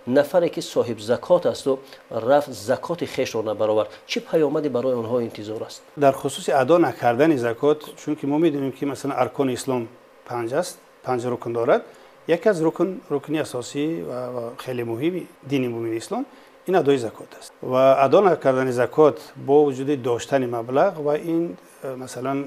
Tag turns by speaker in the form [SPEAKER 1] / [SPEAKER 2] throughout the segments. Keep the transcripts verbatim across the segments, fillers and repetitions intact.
[SPEAKER 1] نفری که صاحب زکات است و رفت زکات خیش را نبرآورد، چه پیامدی برای آنها انتظار است؟
[SPEAKER 2] در خصوص ادا نکردن زکات، چون که ما میدونیم که مثلا ارکان اسلام پنج است، پنج رکن دارد. یکی از رکن رکنی اساسی و خیلی مهمی دین مؤمن اسلام این ادای زکات است و ادا نکردن زکات با وجود داشتن مبلغ و این مثلا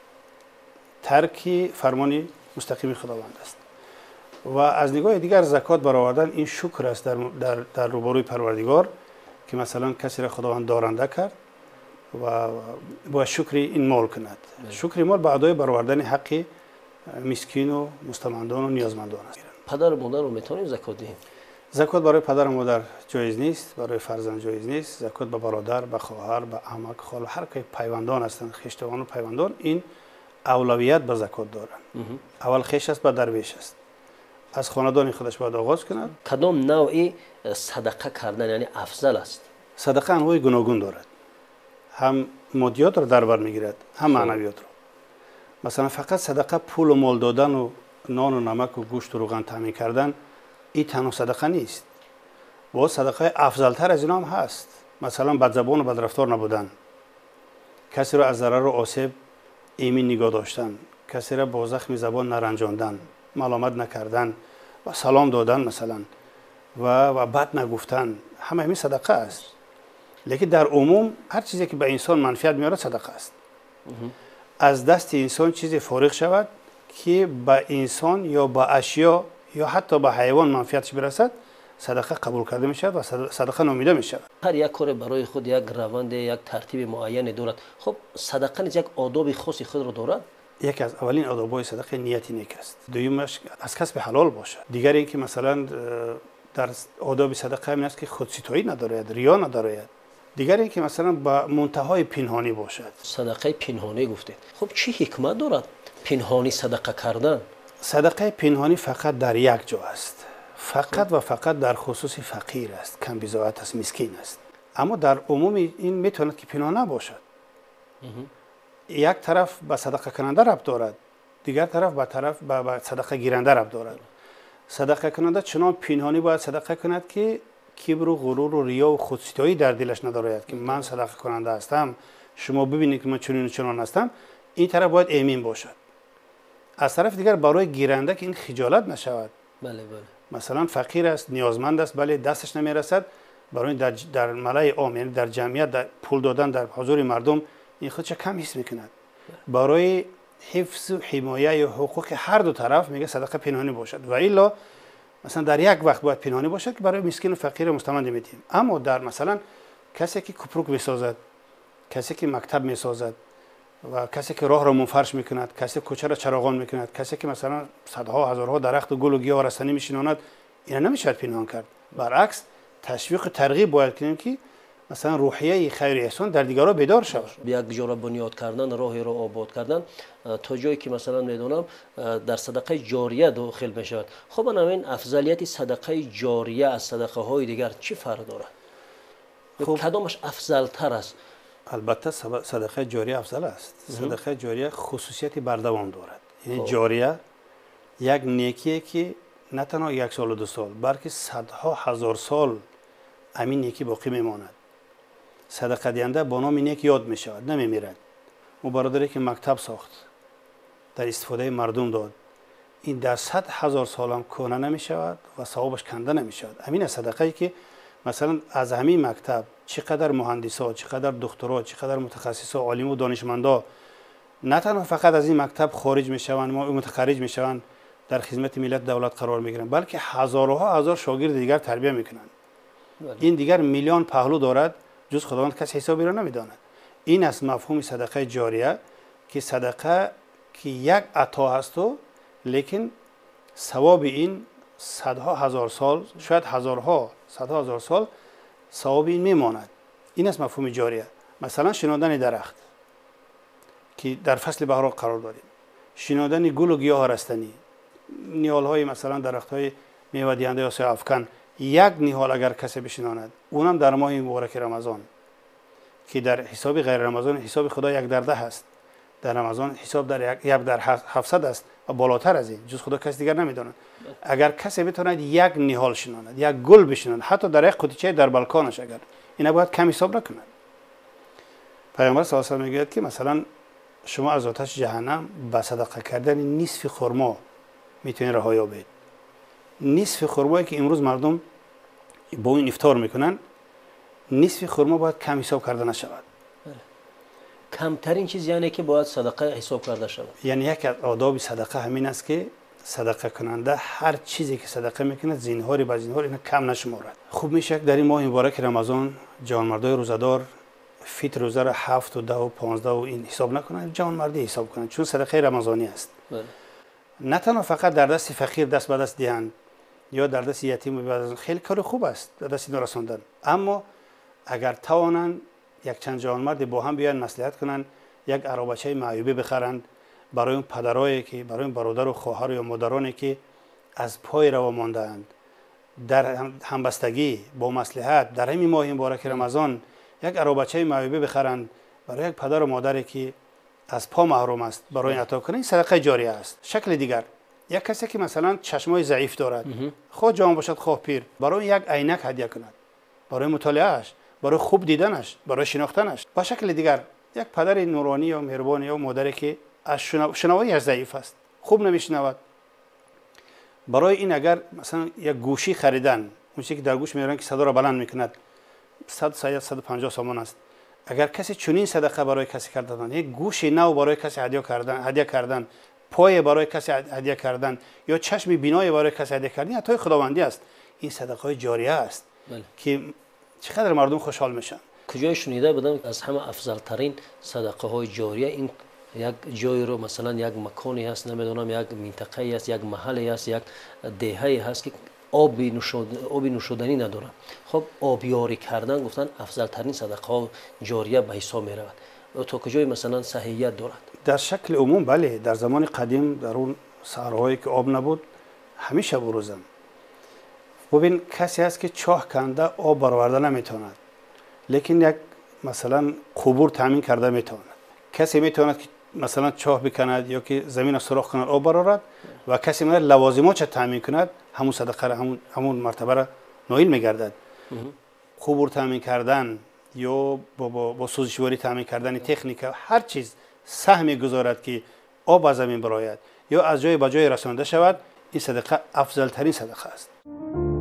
[SPEAKER 2] ترک فرمان مستقیم خداوند است. و از نگاه دیگر زکات برآوردن این شکر است در در در روبروی پروردگار که مثلا کسی را خداوند دارنده کرد و با شکر این مال کند. شکر مال به ادای برآوردن حق مسکین و مستمندان و نیازمندان است.
[SPEAKER 1] پدر و مادر رو میتونیم زکات دهیم؟
[SPEAKER 2] زکات برای پدر و مادر جایز نیست، برای فرزند جایز نیست. زکات به برادر، به خواهر، به عمک، خاله، هر که پیوندان هستند، خویشتوان و پیوندان این اولویت به زکات دارند. اول خویش است، بعد درویش است. از خاندان خودش باید آغاز کند.
[SPEAKER 1] کدام نوعی صدقه کردن یعنی افضل است؟
[SPEAKER 2] صدقه انواع گوناگون دارد. هم مادیات را در بر میگیرد، هم معنویات را. مثلا فقط صدقه پول و مال دادن و نان و نمک و گوشت و روغن تامین کردن این تنها صدقه نیست. با صدقه افضلتر از اینا هم هست. مثلا بدزبان و بدرفتار نبودن، کسی را از ضرر و آسیب ایمن نگاه داشتن، کسی را با زخم زبان نرنجاندن، ملامت نکردن و سلام دادن مثلا و و بد نگفتن، همه همین صدقه است. لیکن در عموم هر چیزی که به انسان منفعت میاره صدقه است. از دست انسان چیزی فارغ شود که به انسان یا به اشیا یا حتی به حیوان منفعتش برسد، صدقه قبول کرده می شود و صدقه نامیده می شود.
[SPEAKER 1] هر یک کار برای خود یک روند، یک ترتیب معین دارد. خب صدقه نیز یک آداب خاصی خود را دارد.
[SPEAKER 2] یکی از اولین آداب‌های صدقه نیت نیک است. دومش از کسب حلال باشد. دیگر اینکه مثلا در آداب صدقه همین است که خودستایی ندارد، ریا ندارد. دیگر اینکه مثلا با منتهای پنهانی باشد.
[SPEAKER 1] صدقه پنهانی گفتید. خب چه حکمت دارد پنهانی صدقه کردن؟
[SPEAKER 2] صدقه پنهانی فقط در یک جا است. فقط و فقط در خصوص فقیر است، کم بضاعت است، مسکین است. اما در عموم این میتواند که پنهان نباشد. یک طرف به صدقه کننده ربط دارد، دیگر طرف به طرف به صدقه گیرنده ربط دارد. صدقه کننده چنان پنهانی باید صدقه کند که کبر و غرور و ریا و خودستایی در دلش ندارد که من صدقه کننده هستم، شما ببینید که من چنین و چنان هستم. این طرف باید ایمن باشد. از طرف دیگر برای گیرنده که این خجالت نشود.
[SPEAKER 1] بله بله.
[SPEAKER 2] مثلا فقیر است، نیازمند است، ولی دستش نمیرسد، برای در در ملای عام یعنی در جمعیت در پول دادن در حضور مردم این خودش کم حس میکند. برای حفظ و حمایت حقوق هر دو طرف میگه صدقه پنهانی باشد و الا مثلا در یک وقت باید پنهانی باشد که برای مسکین و فقیر مستمند میدیم. اما در مثلا کسی که کپروک میسازد، کسی که مکتب میسازد و کسی که راه را منفرش میکند، کسی کوچه را چراغان میکند، کسی که مثلا صدها هزارها درخت و گل و گیاه رستنی میشیناند، اینا نمیشه پنهان کرد. برعکس تشویق و ترغیب باید کنیم که مثلا روحیه خیر احسان در دیگران بیدار شود.
[SPEAKER 1] یک جا را بنیاد کردن، راهی را آباد کردن تا جایی که مثلا میدونم در صدقه جاریه داخل می شود. خب این افضلیت صدقه جاریه از صدقه های دیگر چی فرق دارد؟ خب کدامش افضل تر است؟
[SPEAKER 2] البته صدقه جاریه افضل است. صدقه جاریه خصوصیت بردوام دارد. یعنی جاریه یک نیکیه که نه تنها یک سال و دو سال بلکه صدها هزار سال همین نیکی باقی میماند. صدقه دهنده با نام نیک یاد می شود، نمی میرد. او برادری که مکتب ساخت در استفاده مردم داد، این در صد هزار سال هم کهنه نمی شود و ثوابش کنده نمی شود. همین صدقه ای که مثلا از همین مکتب چقدر مهندسا، چقدر دکترا، چقدر متخصصا، عالم و دانشمندا نه تنها فقط از این مکتب خارج می شوند، متخرج می شوند، در خدمت ملت دولت قرار می گیرند، بلکه هزارها هزار شاگرد دیگر تربیت می کنند. این دیگر میلیون پهلو دارد، جز خداوند کسی حسابی را نمیداند. این است مفهوم صدقه جاریه که صدقه که یک عطا هست و لیکن ثواب این صدها هزار سال، شاید هزارها صدها هزار سال ثواب این میماند. این است مفهوم جاریه. مثلا شنودن درخت که در فصل بهار قرار داریم، شنودن گل و گیاه رستنی، نیال های مثلا درخت های میوه دهنده یا سایه افکن، یک نیال اگر کسی بشناند، اونم در ماه مبارک رمضان که در حساب غیر رمضان حساب خدا یک در ده است، در رمضان حساب در یک در هفتصد است، و بالاتر از این جز خدا کس دیگر نمیداند. اگر کسی بتواند یک نهال شناند، یک گل بشناند، حتی در یک قوطیچه در بالکانش، اگر اینا باید کم حساب نکند. پیامبر صلی الله علیه و آله میگوید که مثلا شما از آتش جهنم با صدقه کردن نصف خرما میتونید رها یابید. نصف خرمایی که امروز مردم با این افطار میکنن، نصف خرما باید کم حساب کرده نشود.
[SPEAKER 1] کمترین چیز یعنی که باید صدقه حساب کرده شود.
[SPEAKER 2] یعنی یک از آداب صدقه همین است که صدقه کننده هر چیزی که صدقه میکنه زینهاری با زینهار اینا کم نشمارد. خوب میشه در این ماه مبارک رمضان جوانمردای روزدار فطر روزه را هفت و ده و پانزده و این حساب نکنن، جوانمردی حساب کنن، چون صدقه رمضانی است. بله. نه تنها فقط در دست فقیر دست به دست دهند یا در دست یتیم و خیلی کار خوب است در دست اینا رساندن، اما اگر توانند یک چند جوانمرد با هم بیان مصلحت کنند، یک عربچه معیوبه بخرند برای اون پدرایی که برای اون برادر و خواهر یا مادرانی که از پای روا مانده‌اند، در همبستگی با مصلحت در همین ماه مبارک رمضان یک عربچه معیوبه بخرند برای یک پدر و مادری که از پا محروم است، برای عطا کنند، این صدقه جاریه است. شکل دیگر یک کسی که مثلا چشمای ضعیف دارد، خود جوان باشد خود پیر، برای یک عینک هدیه کند، برای مطالعهش، برای خوب دیدنش، برای شناختنش. با شکل دیگر یک پدر نورانی و مهربان یا مادری که از شنواییش ضعیف است، خوب نمیشنود، برای این اگر مثلا یک گوشی خریدن، اون چیزی که در گوش میارن که صدا را بلند میکند، صد تا صد و پنجاه سامان است. اگر کسی چنین صدقه برای کسی کردن، یک گوش نو برای کسی هدیه کردن، هدیه کردن، پای برای کسی هدیه کردن یا چشم بینای برای کسی هدیه کردن، عطای خداوندی است. این صدقه جاریه است. بله. که چقدر مردم خوشحال میشن.
[SPEAKER 1] کجای شنیده بودم از همه افضل ترین صدقه های جاریه این یک جای رو مثلا یک مکانی هست، نمیدونم یک منطقه هست، یک محله هست، یک دهه‌ای هست که آب نوشود آب نوشیدنی نداره. خب آبیاری کردن گفتن افضل ترین صدقه ها جاریه به حساب می رود. تا کجای مثلا صحیحیت دارد؟
[SPEAKER 2] در شکل عموم بله، در زمان قدیم در اون صحراهایی که آب نبود همیشه بروزن. ببین کسی هست که چاه کنده آب برآورده نمیتواند، لیکن یک مثلا قبور تامین کرده میتواند. کسی میتواند که مثلا چاه بکند یا که زمین سوراخ کند آب برآورد و کسی میتواند لوازمات تامین کند، همون صدقه را همون همون مرتبه را نایل میگردد. قبور تامین کردن یا با با, با سوزشواری تامین کردن تکنیک هر چیز سهمی گذارد که آب از زمین برآید یا از جای به جای رسانده شود، این صدقه افضل ترین صدقه است.